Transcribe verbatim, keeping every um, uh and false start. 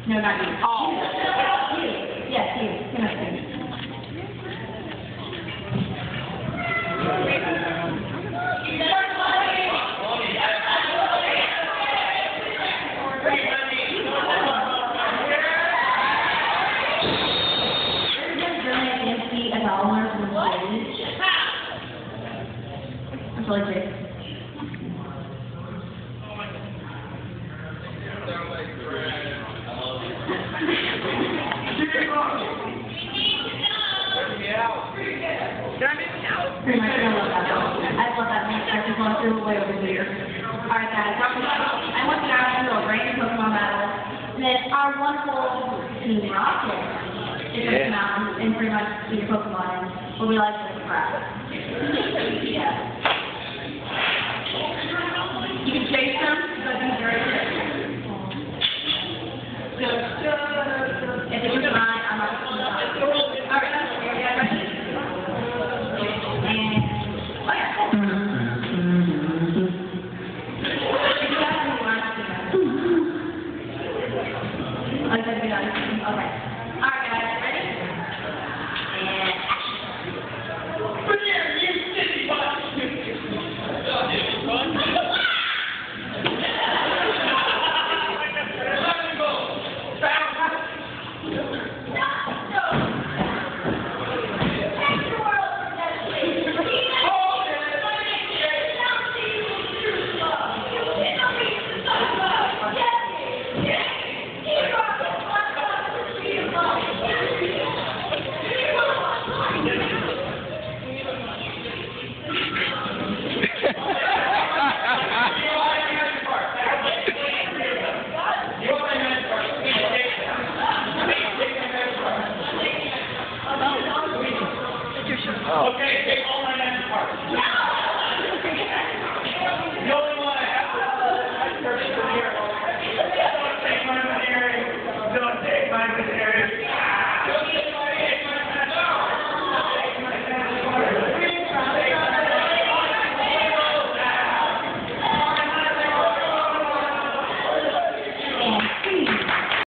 No, not you. Oh. You. Yes, you. Come on, you. A dollar from the stage. That's really great. Pretty much, I love that. I love that. I just want to throw away over here. Alright, guys. I want you guys to do a random Pokemon battle. And then our wonderful Team Rocket. It's yeah. Mountain and pretty much see your Pokemon, but we like to crap. Yeah. You can chase them, but be very good. Go, go.